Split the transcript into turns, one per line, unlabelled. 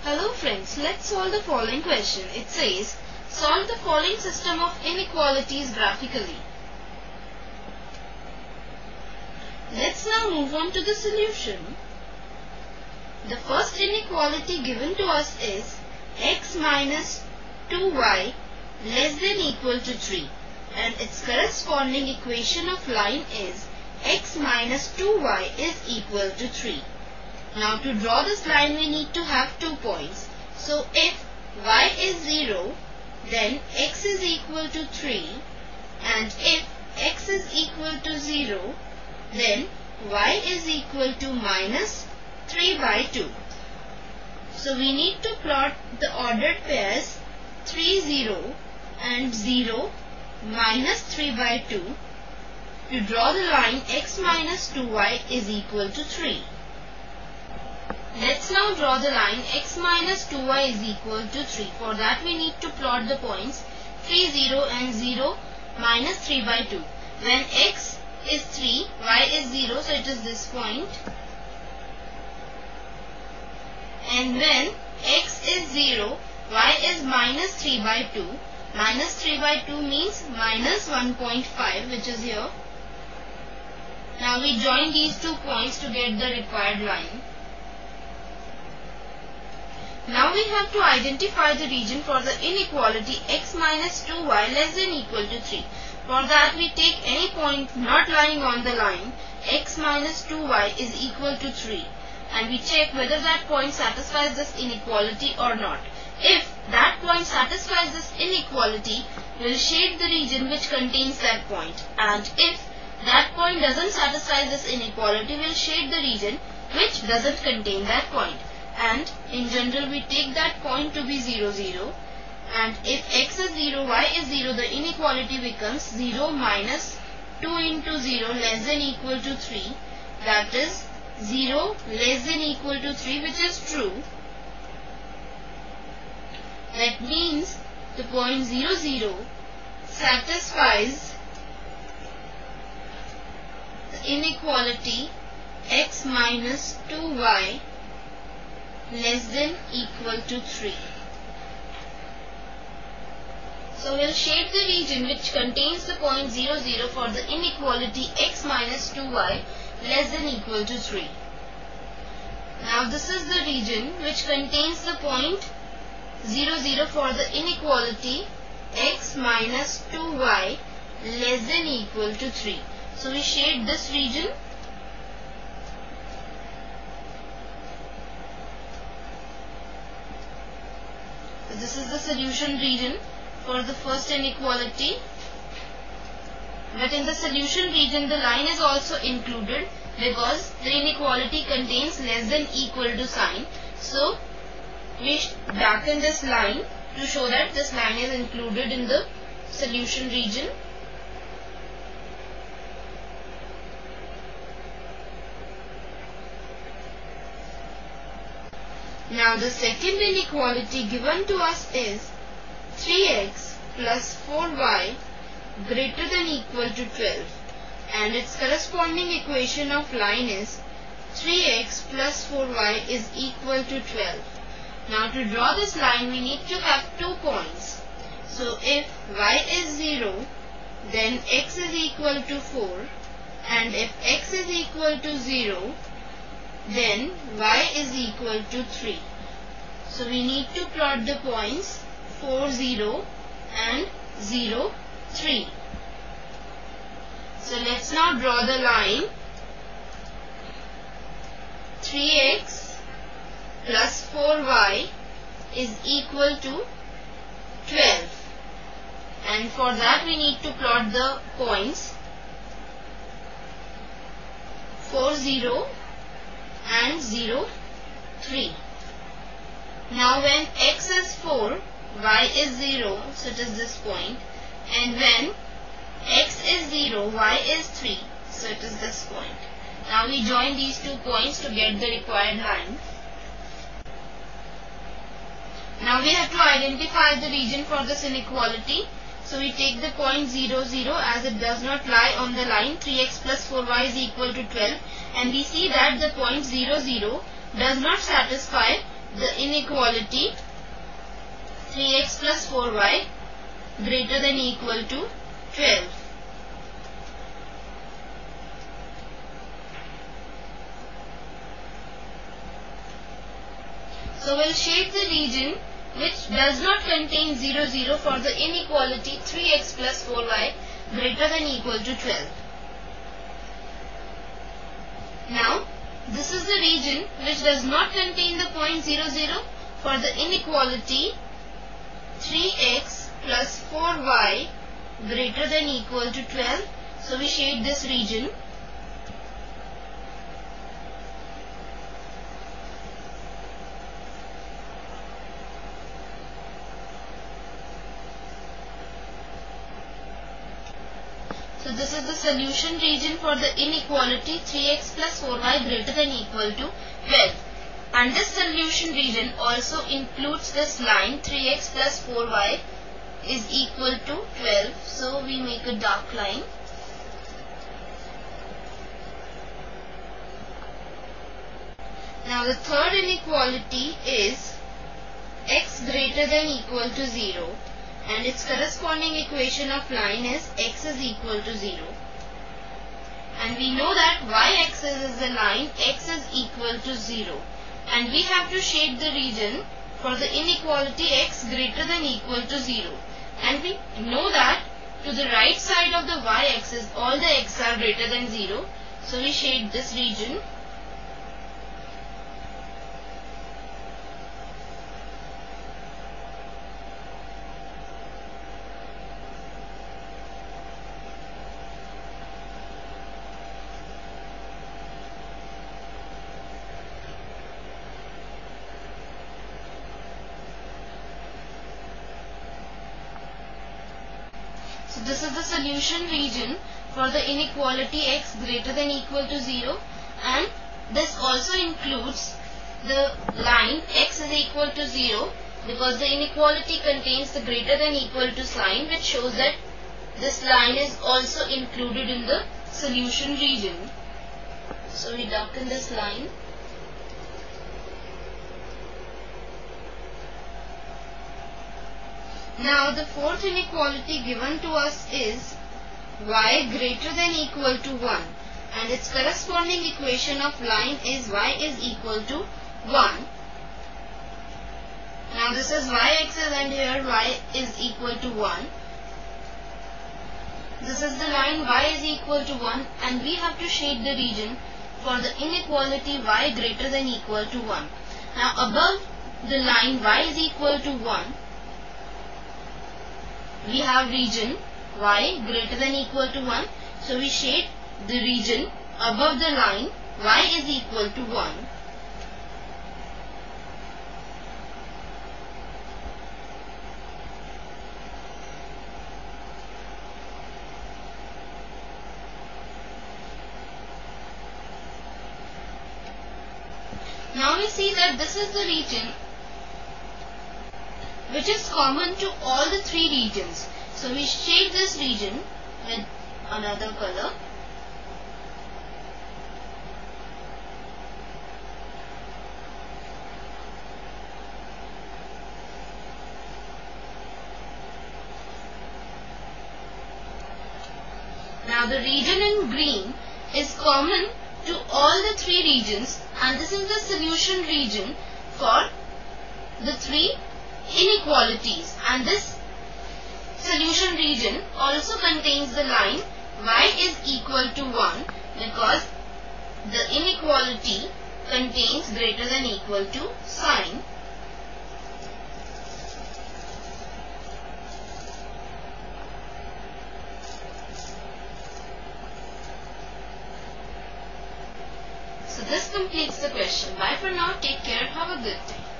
Hello friends, let's solve the following question. It says, solve the following system of inequalities graphically. Let's now move on to the solution. The first inequality given to us is x minus 2y less than equal to 3, and its corresponding equation of line is x minus 2y is equal to 3. Now to draw this line we need to have 2 points. So if y is 0, then x is equal to 3, and if x is equal to 0, then y is equal to minus 3 by 2. So we need to plot the ordered pairs 3, 0 and 0 minus 3 by 2 to draw the line x minus 2y is equal to 3. Let's now draw the line x minus 2y is equal to 3. For that we need to plot the points 3, 0 and 0 minus 3 by 2. When x is 3, y is 0, so it is this point. And when x is 0, y is minus 3 by 2. Minus 3 by 2 means minus 1.5, which is here. Now we join these 2 points to get the required line. Now we have to identify the region for the inequality x minus 2y less than equal to 3. For that we take any point not lying on the line x minus 2y is equal to 3, and we check whether that point satisfies this inequality or not. If that point satisfies this inequality, we will shade the region which contains that point, and if that point doesn't satisfy this inequality, we will shade the region which doesn't contain that point. And in general we take that point to be 0, 0, and if x is 0, y is 0, the inequality becomes 0 minus 2 into 0 less than equal to 3, that is 0 less than equal to 3, which is true. That means the point 0, 0 satisfies the inequality x minus 2y less than equal to 3. So we will shade the region which contains the point 0, 0 for the inequality x minus 2y less than equal to 3. Now this is the region which contains the point 0, 0 for the inequality x minus 2y less than equal to 3. So we shade this region. This is the solution region for the first inequality. But in the solution region the line is also included because the inequality contains less than equal to sign. So we darken this line to show that this line is included in the solution region. Now the second inequality given to us is 3x plus 4y greater than equal to 12, and its corresponding equation of line is 3x plus 4y is equal to 12. Now to draw this line we need to have 2 points. So if y is 0, then x is equal to 4, and if x is equal to 0, then y is equal to 3. So we need to plot the points 4, 0 and 0, 3. So let's now draw the line 3x plus 4y is equal to 12, and for that we need to plot the points 4, 0 and 0, 3. Now when x is 4, y is 0, so it is this point, and when x is 0, y is 3, so it is this point. Now we join these 2 points to get the required line. Now we have to identify the region for this inequality. So we take the point 0, 0 as it does not lie on the line 3x plus 4y is equal to 12, and we see that the point 0, 0 does not satisfy the inequality 3x plus 4y greater than or equal to 12. So we'll shade the region which does not contain 0, 0 for the inequality 3x plus 4y greater than or equal to 12. Now, this is the region which does not contain the point 0, 0 for the inequality 3x plus 4y greater than or equal to 12. So we shade this region. So this is the solution region for the inequality 3x plus 4y greater than or equal to 12. And this solution region also includes this line 3x plus 4y is equal to 12. So we make a dark line. Now the third inequality is x greater than or equal to 0. And its corresponding equation of line is x is equal to 0. And we know that y-axis is the line x is equal to 0. And we have to shade the region for the inequality x greater than or equal to 0. And we know that to the right side of the y-axis all the x are greater than 0. So we shade this region. So this is the solution region for the inequality x greater than or equal to 0, and this also includes the line x is equal to 0 because the inequality contains the greater than or equal to sign, which shows that this line is also included in the solution region. So we darken this line. Now the fourth inequality given to us is y greater than or equal to 1, and its corresponding equation of line is y is equal to 1. Now this is y-axis and here y is equal to 1. This is the line y is equal to 1, and we have to shade the region for the inequality y greater than or equal to 1. Now above the line y is equal to 1, we have region y greater than or equal to 1. So we shade the region above the line y is equal to 1. Now we see that this is the region which is common to all the three regions. So we shade this region with another color. Now the region in green is common to all the three regions, and this is the solution region for the three inequalities, and this solution region also contains the line y is equal to 1 because the inequality contains greater than or equal to sign. So this completes the question. Bye for now. Take care. Have a good day.